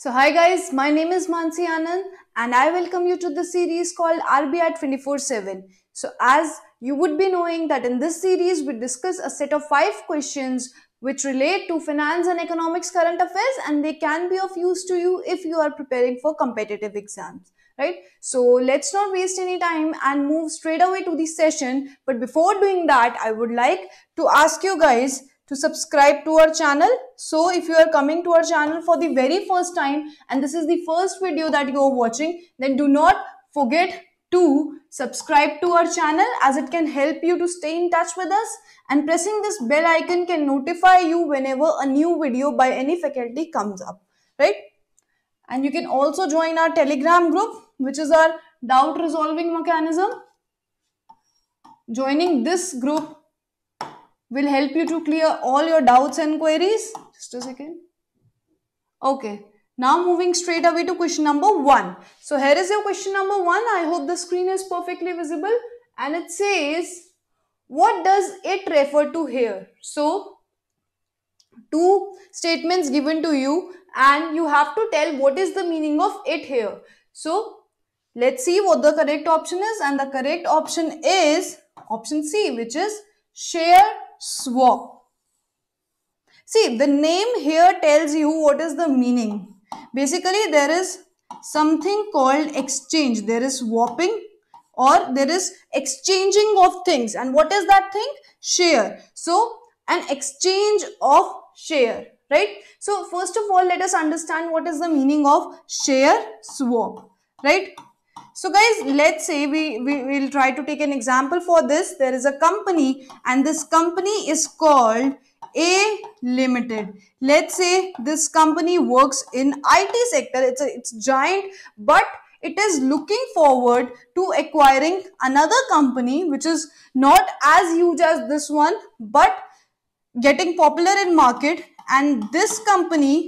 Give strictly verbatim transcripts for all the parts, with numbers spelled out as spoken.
So hi guys, my name is Mansi Anand and I welcome you to the series called R B I twenty-four seven. So as you would be knowing that in this series we discuss a set of five questions which relate to finance and economics current affairs, and they can be of use to you if you are preparing for competitive exams, right? So let's not waste any time and move straight away to the session. But before doing that, I would like to ask you guys to subscribe to our channel. So if you are coming to our channel for the very first time and this is the first video that you are watching, then do not forget to subscribe to our channel, as it can help you to stay in touch with us, and pressing this bell icon can notify you whenever a new video by any faculty comes up, right? And you can also join our Telegram group, which is our doubt resolving mechanism. Joining this group will help you to clear all your doubts and queries. Just a second. Okay, now moving straight away to question number one. So here is your question number one. I hope the screen is perfectly visible, and it says, what does it refer to here? So two statements given to you and you have to tell what is the meaning of it here. So let's see what the correct option is, and the correct option is option C, which is share swap. See, the name here tells you what is the meaning. Basically, there is something called exchange. There is swapping or there is exchanging of things. And what is that thing? Share. So, an exchange of share, right? So, first of all, let us understand what is the meaning of share swap, right? So guys, let's say we, we will try to take an example for this. There is a company and this company is called A Limited. Let's say this company works in I T sector. It's a, it's giant, but it is looking forward to acquiring another company which is not as huge as this one, but getting popular in market. And this company,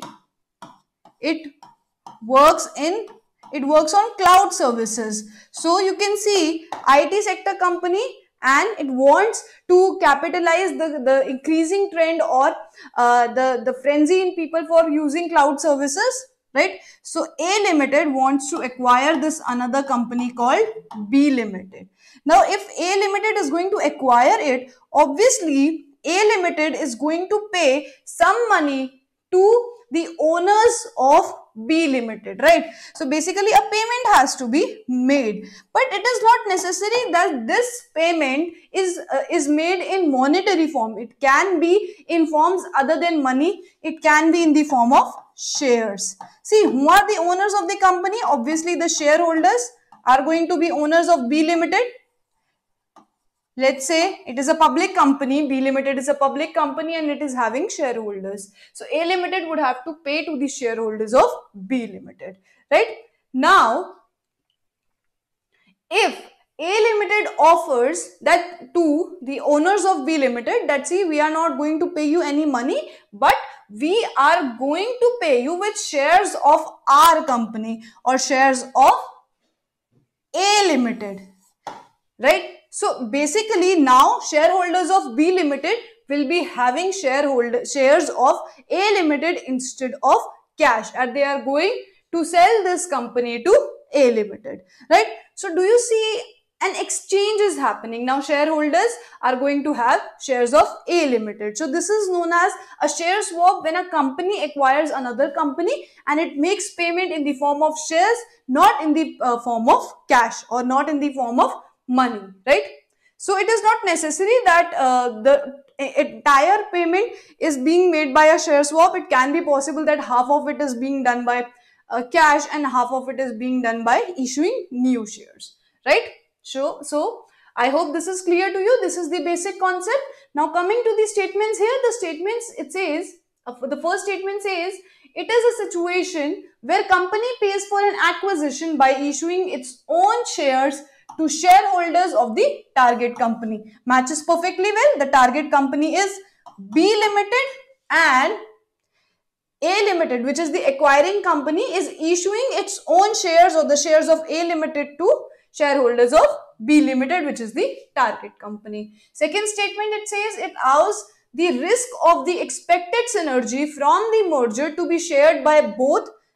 it works in It works on cloud services. So you can see I T sector company, and it wants to capitalize the, the increasing trend or uh, the, the frenzy in people for using cloud services, right? So A Limited wants to acquire this another company called B Limited. Now, if A Limited is going to acquire it, obviously A Limited is going to pay some money to the owners of B Limited, right? So basically a payment has to be made, but it is not necessary that this payment is uh, is made in monetary form. It can be in forms other than money. It can be in the form of shares. See, who are the owners of the company? Obviously the shareholders are going to be owners of B Limited. Let's say it is a public company, B Limited is a public company, and it is having shareholders. So A Limited would have to pay to the shareholders of B Limited, right? Now, if A Limited offers that to the owners of B Limited, that see, we are not going to pay you any money, but we are going to pay you with shares of our company or shares of A Limited, right? So basically now shareholders of B Limited will be having shareholder shares of A Limited instead of cash, and they are going to sell this company to A Limited, right? So do you see an exchange is happening? Now shareholders are going to have shares of A Limited. So this is known as a share swap, when a company acquires another company and it makes payment in the form of shares, not in the uh, form of cash or not in the form of money, right? So it is not necessary that uh, the entire payment is being made by a share swap. It can be possible that half of it is being done by uh, cash and half of it is being done by issuing new shares, right? So, so I hope this is clear to you. This is the basic concept. Now coming to the statements here, the statements, it says, uh, the first statement says, it is a situation where company pays for an acquisition by issuing its own shares to shareholders of the target company. Matches perfectly well. The target company is B Limited and A Limited, which is the acquiring company, is issuing its own shares or the shares of A Limited to shareholders of B Limited, which is the target company. Second statement, it says it allows the risk of the expected synergy from the merger to be shared by both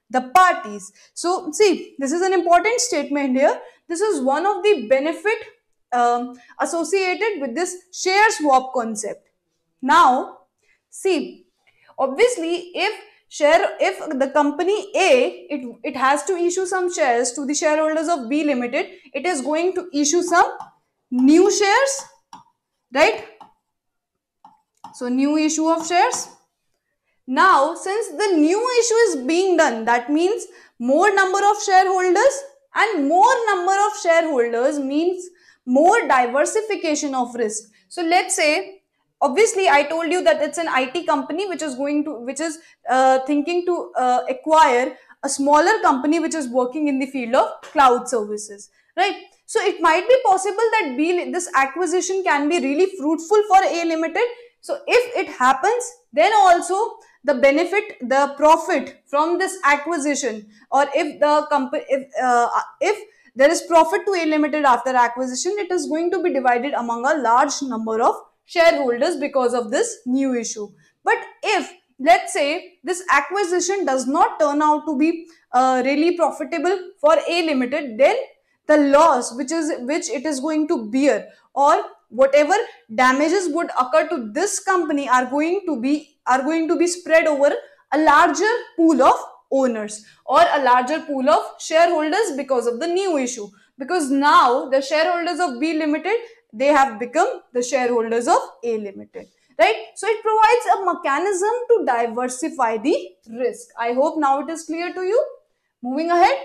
the parties. So see, this is an important statement here. This is one of the benefit um, associated with this share swap concept. Now see, obviously if share if the company A, it, it has to issue some shares to the shareholders of B Limited, it is going to issue some new shares, right? So new issue of shares. Now, since the new issue is being done, that means more number of shareholders, and more number of shareholders means more diversification of risk. So let's say, obviously I told you that it's an I T company which is going to, which is uh, thinking to uh, acquire a smaller company which is working in the field of cloud services, right? So it might be possible that B, this acquisition can be really fruitful for A Limited. So if it happens, then also the benefit, the profit from this acquisition, or if the company, if, uh, if there is profit to A Limited after acquisition, it is going to be divided among a large number of shareholders because of this new issue. But if, let's say, this acquisition does not turn out to be uh, really profitable for A Limited, then the loss which is which it is going to bear, or whatever damages would occur to this company are going to be are going to be spread over a larger pool of owners or a larger pool of shareholders because of the new issue, because now the shareholders of B Limited, they have become the shareholders of A Limited, right? So it provides a mechanism to diversify the risk. I hope now it is clear to you. Moving ahead.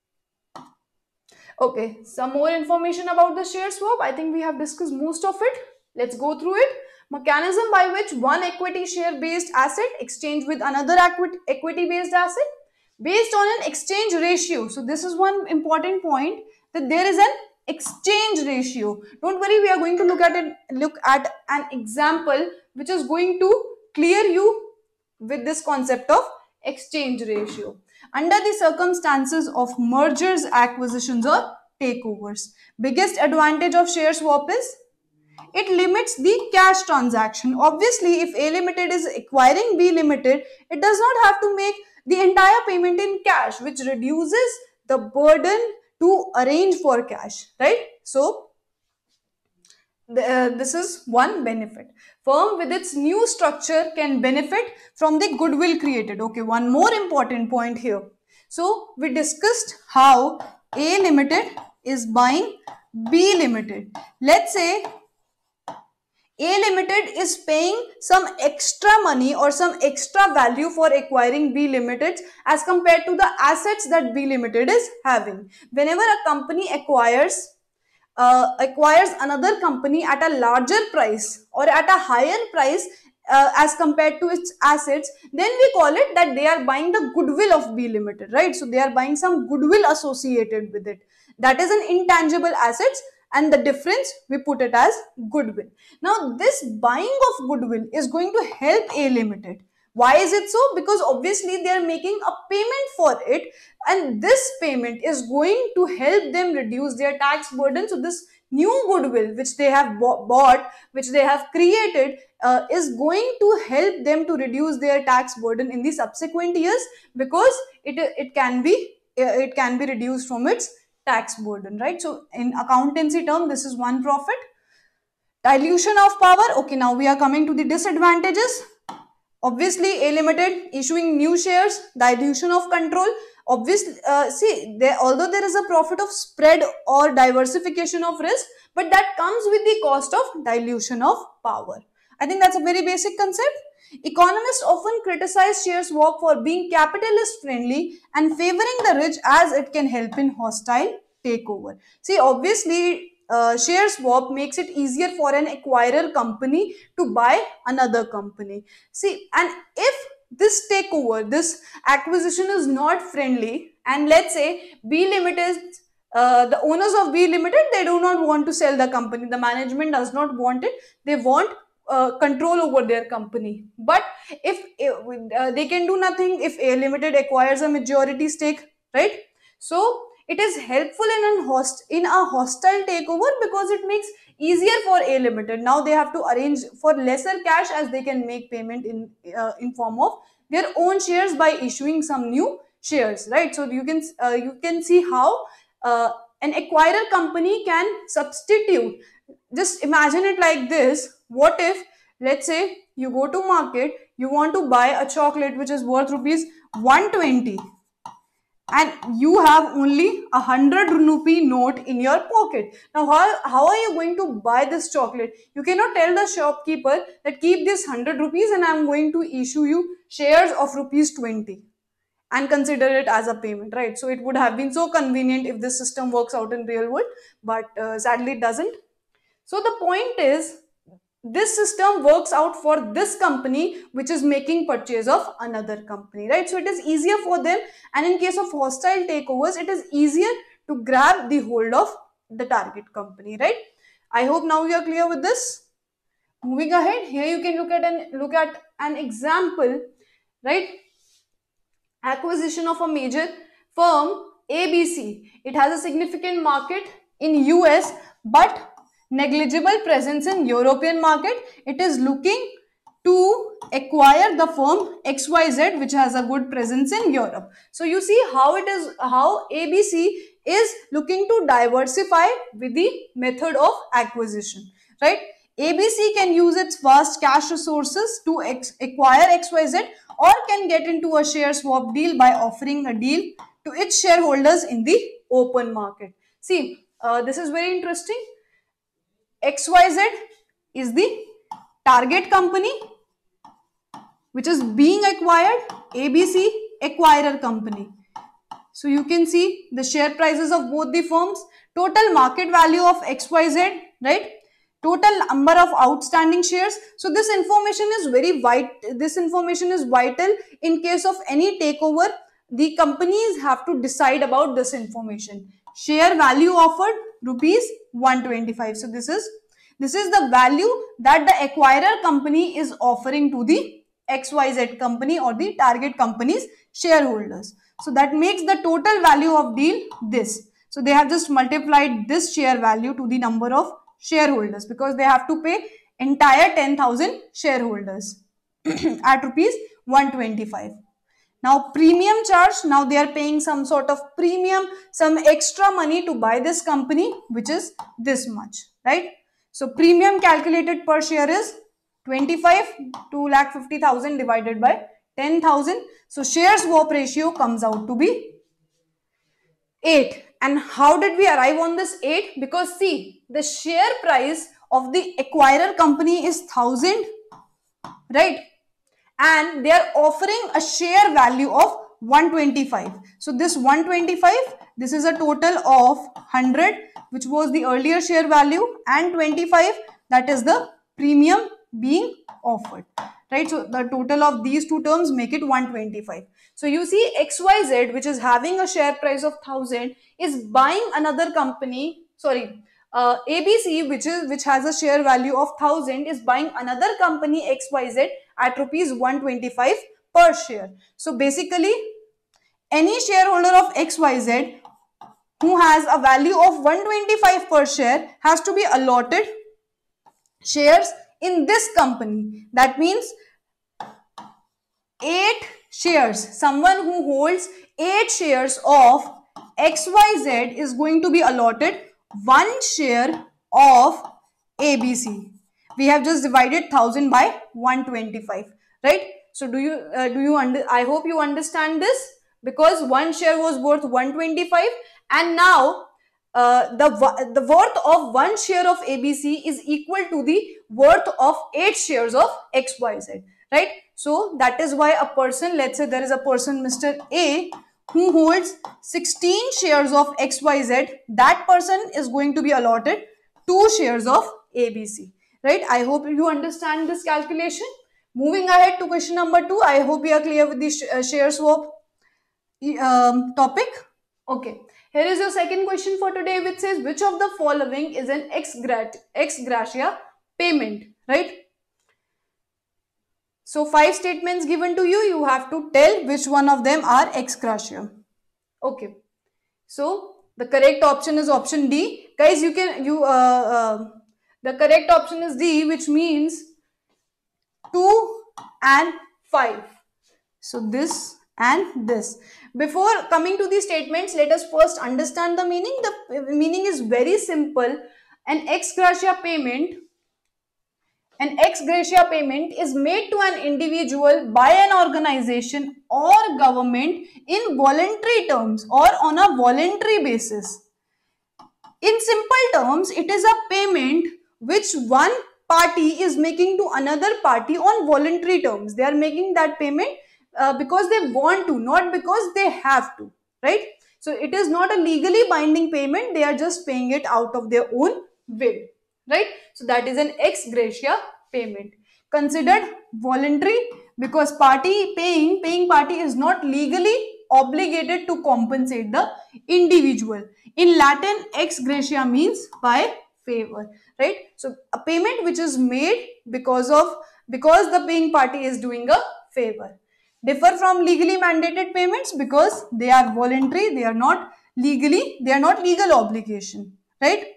Okay, some more information about the share swap. I think we have discussed most of it. Let's go through it. Mechanism by which one equity share based asset exchange with another equity based asset based on an exchange ratio. So this is one important point, that there is an exchange ratio. Don't worry, we are going to look at it, look at an example which is going to clear you with this concept of exchange ratio. Under the circumstances of mergers, acquisitions or takeovers, biggest advantage of share swap is it limits the cash transaction. Obviously, if A Limited is acquiring B Limited, it does not have to make the entire payment in cash, which reduces the burden to arrange for cash, right? So, the, uh, this is one benefit. Firm with its new structure can benefit from the goodwill created. Okay, one more important point here. So, we discussed how A Limited is buying B Limited. Let's say A Limited is paying some extra money or some extra value for acquiring B Limited as compared to the assets that B Limited is having. Whenever a company acquires uh, acquires another company at a larger price or at a higher price uh, as compared to its assets, then we call it that they are buying the goodwill of B Limited, right? So they are buying some goodwill associated with it. That is an intangible assets, and the difference we put it as goodwill. Now this buying of goodwill is going to help A Limited. Why is it so? Because obviously they are making a payment for it, and this payment is going to help them reduce their tax burden. So this new goodwill which they have bought, which they have created, uh, is going to help them to reduce their tax burden in the subsequent years, because it, it can be it can be reduced from its tax burden, right? So in accountancy term, this is one profit. Dilution of power. Okay, now we are coming to the disadvantages. Obviously, A Limited issuing new shares, dilution of control. Obviously, uh, see, there, although there is a profit of spread or diversification of risk, but that comes with the cost of dilution of power. I think that's a very basic concept. Economists often criticize share swap for being capitalist friendly and favoring the rich, as it can help in hostile takeover. See, obviously, uh, share swap makes it easier for an acquirer company to buy another company. See, and if this takeover, this acquisition is not friendly, and let's say B Limited, uh, the owners of B Limited, they do not want to sell the company, the management does not want it, they want Uh, control over their company. But if uh, they can do nothing if A Limited acquires a majority stake, right? So it is helpful in an host in a hostile takeover, because it makes easier for A Limited. Now they have to arrange for lesser cash, as they can make payment in uh, in form of their own shares by issuing some new shares, right? So you can uh, you can see how uh, an acquirer company can substitute. Just imagine it like this. What if, let's say, you go to market, you want to buy a chocolate which is worth rupees one twenty, and you have only a hundred rupee note in your pocket. Now how, how are you going to buy this chocolate? You cannot tell the shopkeeper that keep this hundred rupees and I'm going to issue you shares of rupees twenty and consider it as a payment, right? So it would have been so convenient if this system works out in real world, but uh, sadly it doesn't. So the point is, this system works out for this company which is making purchase of another company, right? So it is easier for them, and in case of hostile takeovers, it is easier to grab the hold of the target company, right? I hope now you are clear with this. Moving ahead, here you can look at an look at an example, right? Acquisition of a major firm A B C. It has a significant market in U S but negligible presence in European market. It is looking to acquire the firm X Y Z which has a good presence in Europe. So you see how it is, how A B C is looking to diversify with the method of acquisition, right? A B C can use its vast cash resources to acquire X Y Z, or can get into a share swap deal by offering a deal to its shareholders in the open market. See, uh, this is very interesting. X Y Z is the target company which is being acquired, A B C acquirer company. So you can see the share prices of both the firms, total market value of X Y Z, right? Total number of outstanding shares. So this information is very vital. This information is vital in case of any takeover. The companies have to decide about this information. Share value offered rupees one twenty-five. So this is this is the value that the acquirer company is offering to the X Y Z company or the target company's shareholders. So that makes the total value of deal this. So they have just multiplied this share value to the number of shareholders, because they have to pay entire ten thousand shareholders at rupees one twenty-five. Now premium charge, now they are paying some sort of premium, some extra money to buy this company, which is this much, right? So premium calculated per share is twenty-five, two lakh fifty thousand divided by ten thousand. So share swap ratio comes out to be eight. And how did we arrive on this eight? Because see, the share price of the acquirer company is one thousand, right? And they are offering a share value of one twenty-five. So this one twenty-five, this is a total of one hundred, which was the earlier share value, and twenty-five, that is the premium being offered, right? So the total of these two terms make it one twenty-five. So you see X Y Z, which is having a share price of one thousand, is buying another company, sorry, uh, A B C, which is which has a share value of one thousand, is buying another company X Y Z at rupees one twenty-five per share. So basically, any shareholder of X Y Z who has a value of one twenty-five per share has to be allotted shares in this company. That means eight shares. Someone who holds eight shares of X Y Z is going to be allotted one share of A B C. We have just divided one thousand by one twenty-five, right? So do you uh, do you under I hope you understand this, because one share was worth one twenty-five, and now uh, the the worth of one share of A B C is equal to the worth of eight shares of X Y Z, right? So that is why a person, let's say there is a person, Mister A, who holds sixteen shares of X Y Z, that person is going to be allotted two shares of A B C, right? I hope you understand this calculation. Moving ahead to question number two, I hope you are clear with the sh uh, share swap um, topic. Okay, here is your second question for today, which says, which of the following is an ex, grat ex gratia payment, right? So five statements given to you, you have to tell which one of them are ex gratia. Okay, so the correct option is option D. Guys, you can, you, uh, uh, the correct option is D, which means two and five. So this and this. Before coming to the statements, let us first understand the meaning. The meaning is very simple. An ex gratia payment, an ex gratia payment is made to an individual by an organization or government in voluntary terms or on a voluntary basis. In simple terms, it is a payment which one party is making to another party on voluntary terms. They are making that payment uh, because they want to, not because they have to, right? So it is not a legally binding payment. They are just paying it out of their own will, right? So that is an ex gratia payment. Considered voluntary because party paying, paying party is not legally obligated to compensate the individual. In Latin, ex gratia means by favor, right? So a payment which is made because of, because the paying party is doing a favor. Differ from legally mandated payments because they are voluntary, they are not legally, they are not legal obligation, right?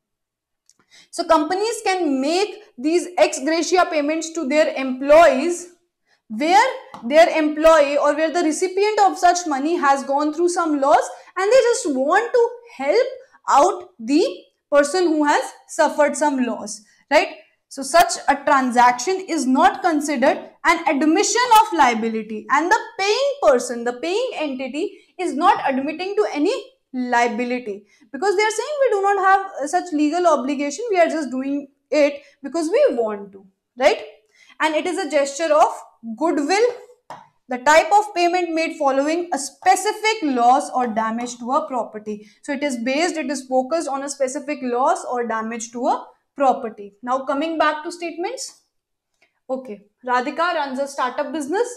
So companies can make these ex gratia payments to their employees where their employee or where the recipient of such money has gone through some loss and they just want to help out the person who has suffered some loss, right? So such a transaction is not considered an admission of liability, and the paying person, the paying entity is not admitting to any liability because they are saying we do not have such legal obligation, we are just doing it because we want to, right? And it is a gesture of goodwill, the type of payment made following a specific loss or damage to a property. So it is based, it is focused on a specific loss or damage to a property. Now coming back to statements. Okay, Radhika runs a startup business,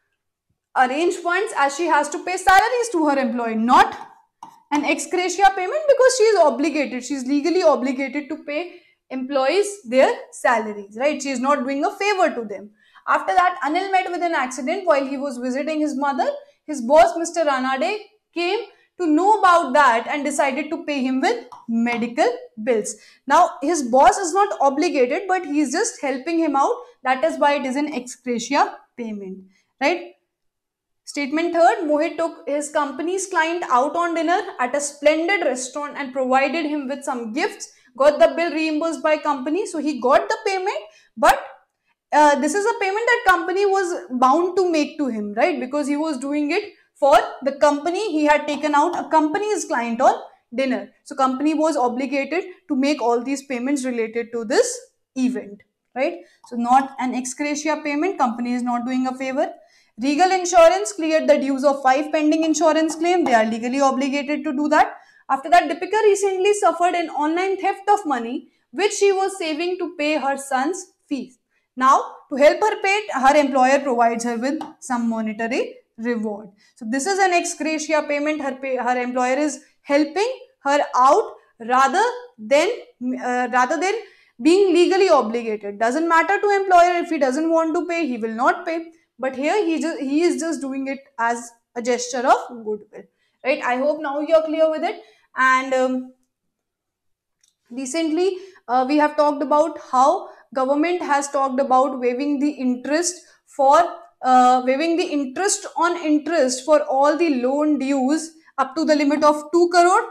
arrange funds as she has to pay salaries to her employee, not an ex gratia payment because she is obligated, she is legally obligated to pay employees their salaries, right? She is not doing a favor to them. After that, Anil met with an accident while he was visiting his mother. His boss, Mister Ranade, came to know about that and decided to pay him with medical bills. Now, his boss is not obligated, but he is just helping him out. That is why it is an ex gratia payment, right? Statement third, Mohit took his company's client out on dinner at a splendid restaurant and provided him with some gifts, got the bill reimbursed by company. So he got the payment, but uh, this is a payment that company was bound to make to him, right? Because he was doing it for the company. He had taken out a company's client on dinner. So company was obligated to make all these payments related to this event, right? So not an ex gratia payment, company is not doing a favor. Regal Insurance cleared the dues of five pending insurance claims. They are legally obligated to do that. After that, Deepika recently suffered an online theft of money which she was saving to pay her son's fees. Now, to help her pay, her employer provides her with some monetary reward. So this is an ex gratia payment. Her pay, her employer is helping her out rather than uh, rather than being legally obligated. Doesn't matter to employer, if he doesn't want to pay, he will not pay. But here he just he is just doing it as a gesture of goodwill, right? I hope now you are clear with it. And um, recently uh, we have talked about how government has talked about waiving the interest for uh, waiving the interest on interest for all the loan dues up to the limit of two crore.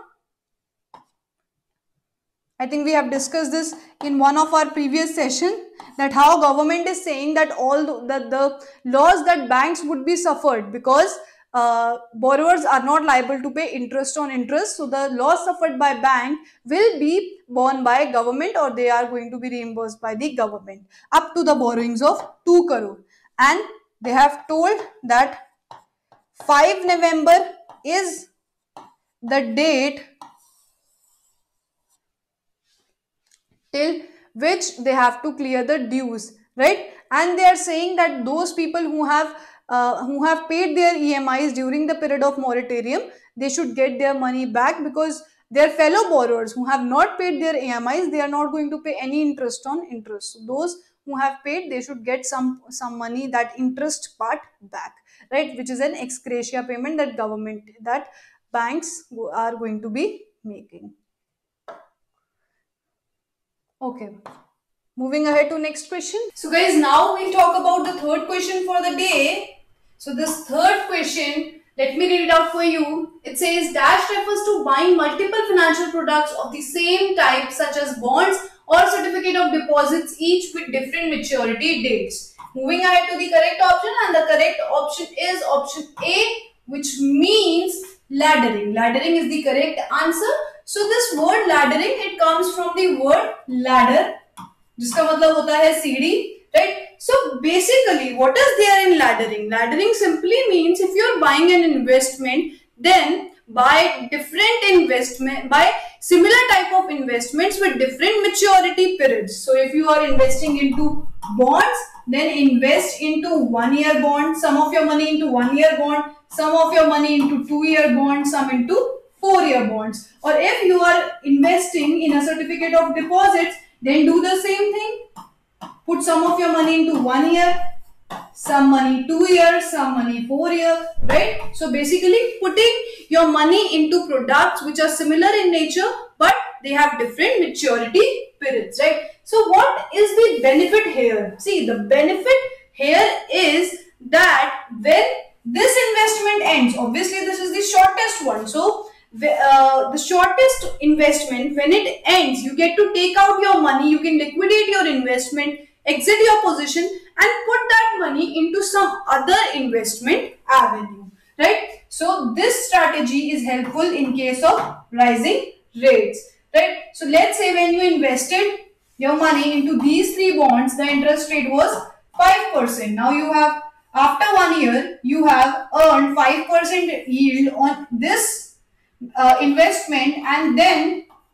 I think we have discussed this in one of our previous session, that how government is saying that all the, the, the laws that banks would be suffered because uh, borrowers are not liable to pay interest on interest. So the loss suffered by bank will be borne by government, or they are going to be reimbursed by the government up to the borrowings of two crore. And they have told that five November is the date till which they have to clear the dues, right? And they are saying that those people who have uh, who have paid their E M Is during the period of moratorium, they should get their money back, because their fellow borrowers who have not paid their E M Is, they are not going to pay any interest on interest. So those who have paid, they should get some some money, that interest part, back, right? Which is an ex gratia payment that government, that banks are going to be making. Okay, moving ahead to next question. So guys, now we'll talk about the third question for the day. So this third question, let me read it out for you. It says dash refers to buying multiple financial products of the same type such as bonds or certificate of deposits, each with different maturity dates. Moving ahead to the correct option, and the correct option is option A, which means laddering. Laddering is the correct answer. So this word laddering, it comes from the word ladder, जिसका मतलब होता है सीढ़ी, right? So basically what is there in laddering? Laddering simply means if you are buying an investment, then buy different investment, buy similar type of investments with different maturity periods. So if you are investing into bonds, then invest into one year bond, some of your money into one year bond, some of your money into two year bond, some into four year bonds. Or if you are investing in a certificate of deposits, then do the same thing. Put some of your money into one year, some money two years, some money four years, right? So basically putting your money into products which are similar in nature, but they have different maturity periods, right? So what is the benefit here? See, the benefit here is that when this investment ends, obviously this is the shortest one. So Uh, the shortest investment, when it ends, you get to take out your money, you can liquidate your investment, exit your position and put that money into some other investment avenue, right? So this strategy is helpful in case of rising rates, right? So let's say when you invested your money into these three bonds, the interest rate was five percent. Now you have, after one year, you have earned five percent yield on this Uh, investment, and then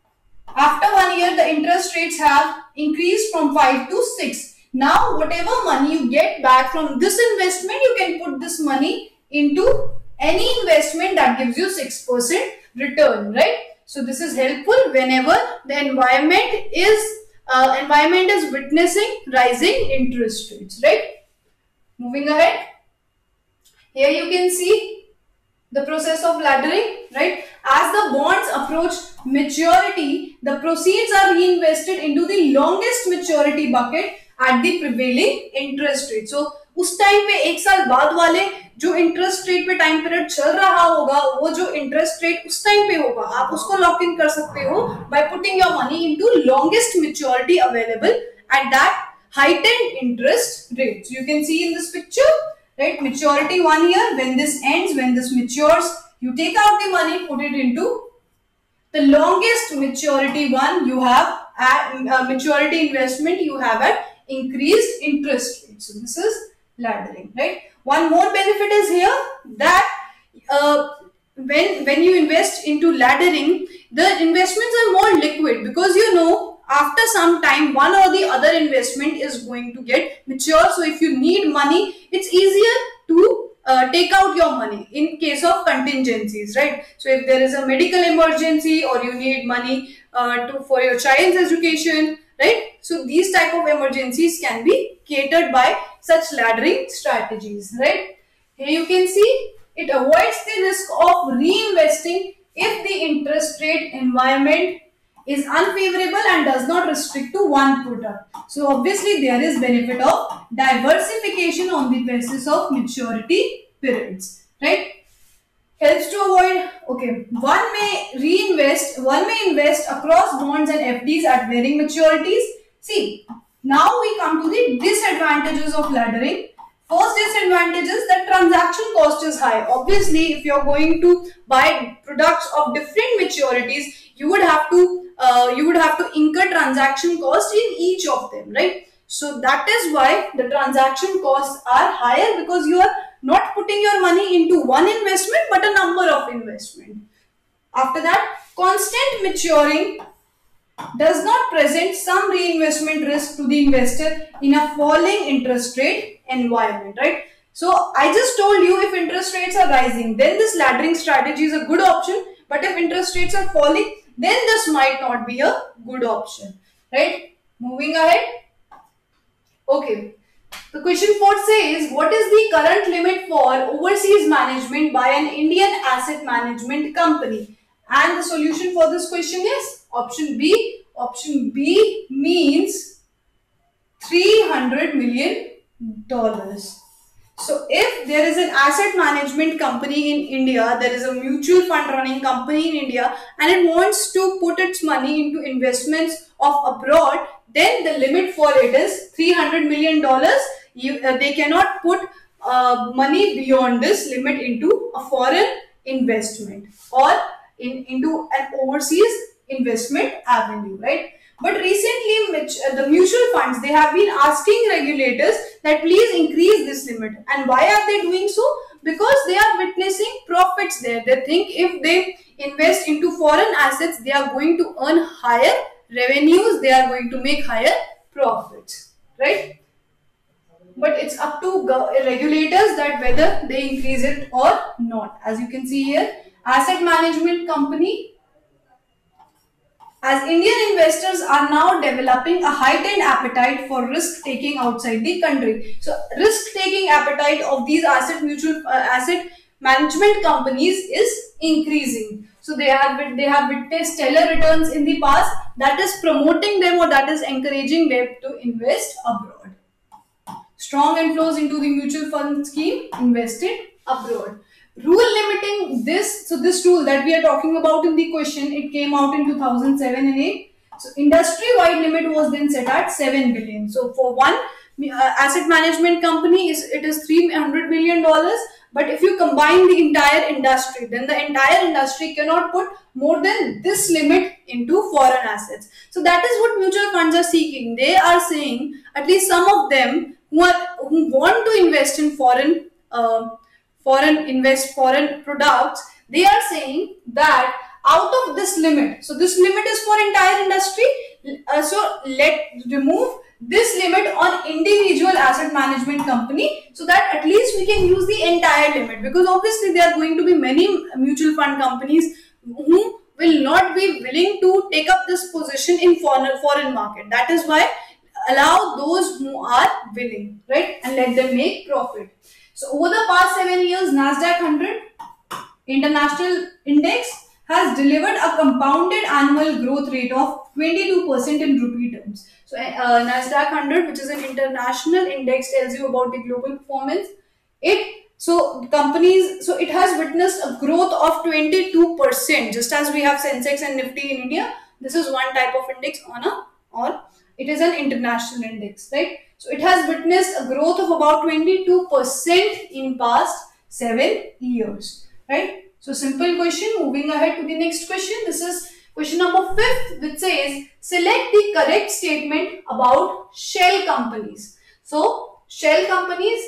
after one year the interest rates have increased from five to six. Now whatever money you get back from this investment, you can put this money into any investment that gives you six percent return, right? So this is helpful whenever the environment is uh, environment is witnessing rising interest rates, right? Moving ahead, here you can see the process of laddering, right? As the bonds approach maturity, the proceeds are reinvested into the longest maturity bucket at the prevailing interest rate. So उस time पे एक साल बाद वाले जो interest rate पे time period चल रहा होगा, वो जो इंटरेस्ट रेट उस टाइम पे होगा, आप उसको लॉक इन कर सकते हो by putting your money into longest maturity available at that heightened interest rate. So you can see in this picture, right? Maturity one year. When this ends, when this matures, you take out the money, put it into the longest maturity one you have at uh, maturity investment you have at increased interest rate. So this is laddering, right? One more benefit is here that uh, when when you invest into laddering, the investments are more liquid, because you know after some time one or the other investment is going to get mature. So if you need money, it's easier to Uh, take out your money in case of contingencies, right? So if there is a medical emergency or you need money uh, to for your child's education, right? So these type of emergencies can be catered by such laddering strategies, right? Here you can see it avoids the risk of reinvesting if the interest rate environment is unfavorable and does not restrict to one product. So obviously there is benefit of diversification on the basis of maturity periods, right? Helps to avoid, okay, one may reinvest, one may invest across bonds and F Ds at varying maturities. See, now we come to the disadvantages of laddering. First disadvantage is that transaction cost is high. Obviously, if you're going to buy products of different maturities, you would have to uh, you would have to incur transaction cost in each of them, right? So that is why the transaction costs are higher, because you are not putting your money into one investment but a number of investment. After that, constant maturing does not present some reinvestment risk to the investor in a falling interest rate environment, right? So I just told you, if interest rates are rising, then this laddering strategy is a good option, but if interest rates are falling, then this might not be a good option, right? Moving ahead, okay, the question four says, what is the current limit for overseas management by an Indian asset management company? And the solution for this question is option B. Option B means three hundred million dollars. So if there is an asset management company in India, there is a mutual fund running company in India, and it wants to put its money into investments of abroad, then the limit for it is three hundred million dollars. You, uh, they cannot put uh, money beyond this limit into a foreign investment or in, into an overseas investment avenue, right? But recently, which, uh, the mutual funds, they have been asking regulators that please increase this limit. And why are they doing so? Because they are witnessing profits there. They think if they invest into foreign assets, they are going to earn higher revenues, they are going to make higher profits, right? But it's up to regulators that whether they increase it or not. As you can see here, asset management company, as Indian investors are now developing a heightened appetite for risk-taking outside the country. So, risk-taking appetite of these asset mutual uh, asset management companies is increasing. So, they have they have witnessed stellar returns in the past. That is promoting them, or that is encouraging them to invest abroad. Strong inflows into the mutual fund scheme invested abroad. Rule limiting this, so this rule that we are talking about in the question, it came out in two thousand seven and eight. So industry-wide limit was then set at seven billion. So for one uh, asset management company, is it is three hundred million dollars. But if you combine the entire industry, then the entire industry cannot put more than this limit into foreign assets. So that is what mutual funds are seeking. They are saying, at least some of them who are who want to invest in foreign uh, foreign invest foreign products, they are saying that out of this limit, so this limit is for entire industry, uh, so let remove this limit on individual asset management company, so that at least we can use the entire limit, because obviously there are going to be many mutual fund companies who will not be willing to take up this position in foreign foreign market. That is why allow those who are willing, right, and let them make profit. So over the past seven years, Nasdaq one hundred International Index has delivered a compounded annual growth rate of twenty-two percent in rupee terms. So uh, Nasdaq one hundred, which is an international index, tells you about the global performance. It so companies so it has witnessed a growth of twenty-two percent, just as we have Sensex and Nifty in India. This is one type of index on a or it is an international index, right? So it has witnessed a growth of about twenty-two percent in past seven years, right? So simple question. Moving ahead to the next question. This is question number fifth, which says select the correct statement about shell companies. So shell companies,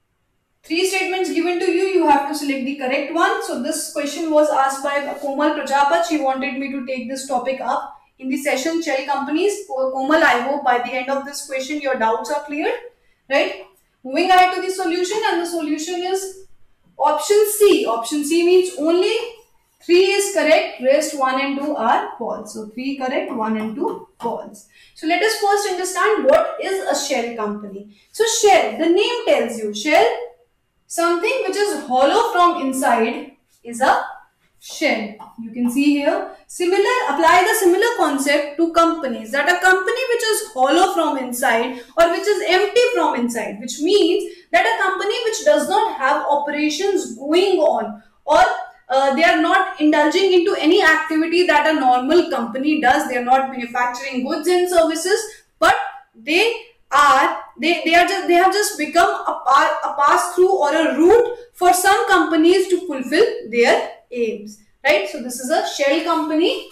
three statements given to you. You have to select the correct one. So this question was asked by Komal Prajapat. She wanted me to take this topic up in the session shell companies. Komal, I hope by the end of this question your doubts are cleared, right? Moving ahead to the solution, and the solution is option C. Option C means only three is correct, rest one and two are false. So three correct, one and two false. So let us first understand what is a shell company. So shell, the name tells you, shell, something which is hollow from inside is a shell. You can see here, similar, apply the similar concept to companies. That a company which is hollow from inside or which is empty from inside, which means that a company which does not have operations going on, or uh, they are not indulging into any activity that a normal company does. They are not manufacturing goods and services, but they are they they are just they have just become a, a pass through or a route for some companies to fulfill their aims, right? So this is a shell company,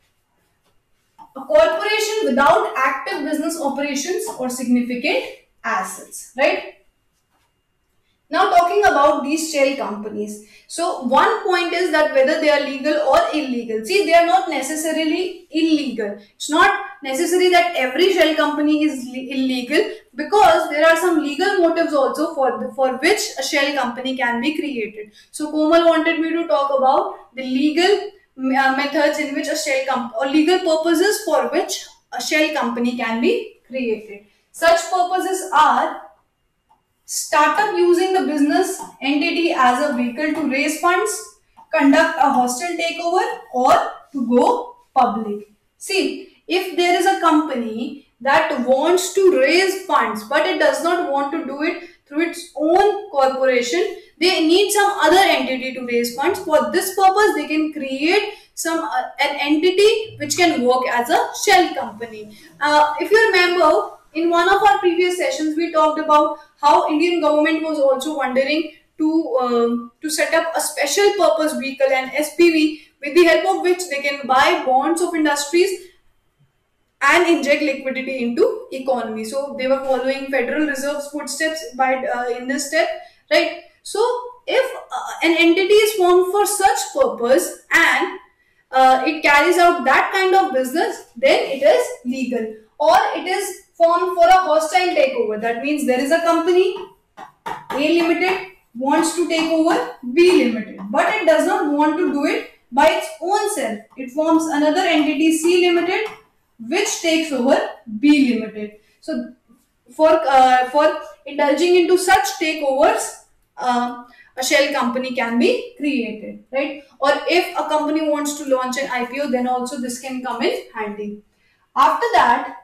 a corporation without active business operations or significant assets, right? Now talking about these shell companies. So one point is that whether they are legal or illegal. See, they are not necessarily illegal. It's not necessary that every shell company is illegal, because there are some legal motives also for the, for which a shell company can be created. So Komal wanted me to talk about the legal uh, methods in which a shell company, or legal purposes for which a shell company can be created. Such purposes are startup using the business entity as a vehicle to raise funds, conduct a hostile takeover, or to go public. See, if there is a company that wants to raise funds, but it does not want to do it through its own corporation, they need some other entity to raise funds. For this purpose, they can create some uh, an entity which can work as a shell company. Uh, if you remember, in one of our previous sessions, we talked about how Indian government was also wondering to um, to set up a special purpose vehicle, an S P V, with the help of which they can buy bonds of industries and inject liquidity into economy. So they were following Federal Reserve's footsteps by uh, in this step, right? So if uh, an entity is formed for such purpose and uh, it carries out that kind of business, then it is legal. Or it is formed for a hostile takeover. That means there is a company, A Limited, wants to take over B Limited, but it does not want to do it by its own self. It forms another entity, C Limited, which takes over B Limited. So for uh, for indulging into such takeovers, uh, a shell company can be created, right? Or if a company wants to launch an I P O, then also this can come in handy. After that,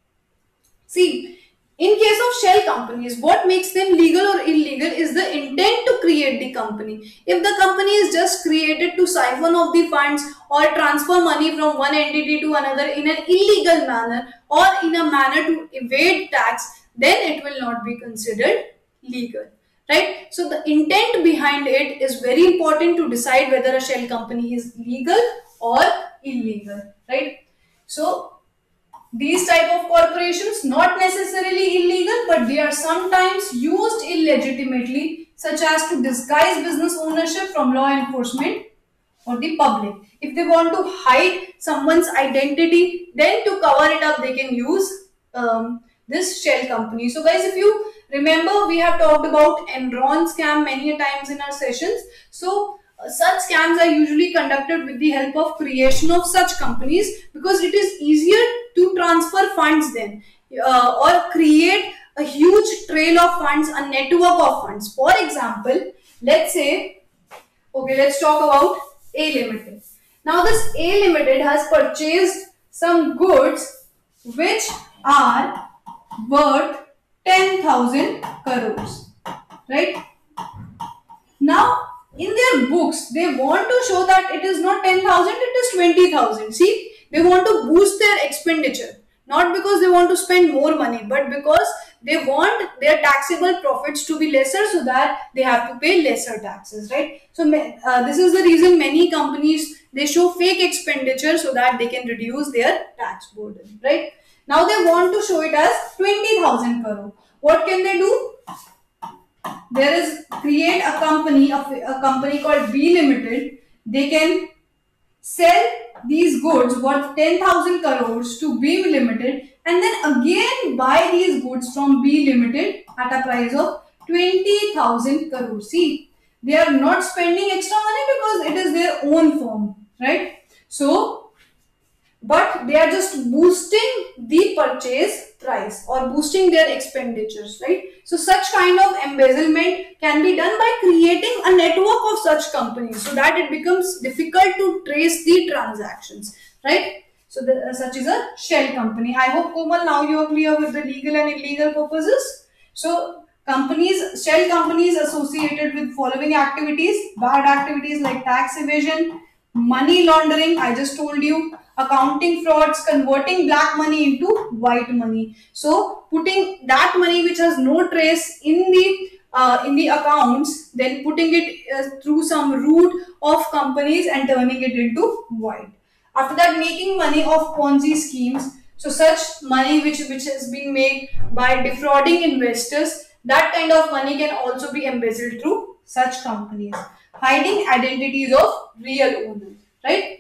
see, in case of shell companies, what makes them legal or illegal is the intent to create the company. If the company is just created to siphon off the funds or transfer money from one entity to another in an illegal manner or in a manner to evade tax, then it will not be considered legal, right? So the intent behind it is very important to decide whether a shell company is legal or illegal, right? So these type of corporations, not necessarily illegal, but they are sometimes used illegitimately, such as to disguise business ownership from law enforcement or the public. If they want to hide someone's identity, then to cover it up, they can use um, this shell company. So guys, if you remember, we have talked about Enron scam many a times in our sessions. So uh, such scams are usually conducted with the help of creation of such companies, because it is easier to transfer funds then uh, or create a huge trail of funds, a network of funds. For example, let's say, okay, let's talk about A Limited. Now this A Limited has purchased some goods which are worth ten thousand crores, right? Now in their books, they want to show that it is not ten thousand, it is twenty thousand. See, they want to boost their expenditure, not because they want to spend more money, but because they want their taxable profits to be lesser, so that they have to pay lesser taxes, right? So uh, this is the reason many companies, they show fake expenditure so that they can reduce their tax burden, right? Now they want to show it as twenty thousand crore. What can they do? There is create a company, a, a company called B Limited. They can sell these goods worth ten thousand crores to B Limited and then again buy these goods from B Limited at a price of twenty thousand crores. See, they are not spending extra money because it is their own firm, right? So, but they are just boosting the purchase price or boosting their expenditures, right? So such kind of embezzlement can be done by creating a network of such companies so that it becomes difficult to trace the transactions, right? So the, uh, such is a shell company. I hope, Komal, now you are clear with the legal and illegal purposes. So companies, shell companies associated with following activities: bad activities like tax evasion, money laundering, I just told you, accounting frauds, converting black money into white money. So putting that money which has no trace in the uh, in the accounts, then putting it uh, through some route of companies and turning it into white. After that, making money of Ponzi schemes. So such money which which has been made by defrauding investors, that kind of money can also be embezzled through such companies. Hiding identities of real owners, right?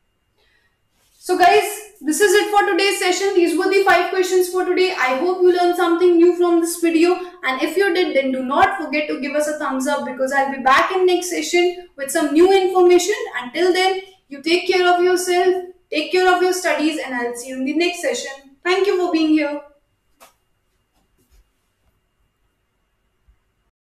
So guys, this is it for today's session. These were the five questions for today. I hope you learned something new from this video. And if you did, then do not forget to give us a thumbs up, because I'll be back in next session with some new information. Until then, you take care of yourself, take care of your studies, and I'll see you in the next session. Thank you for being here.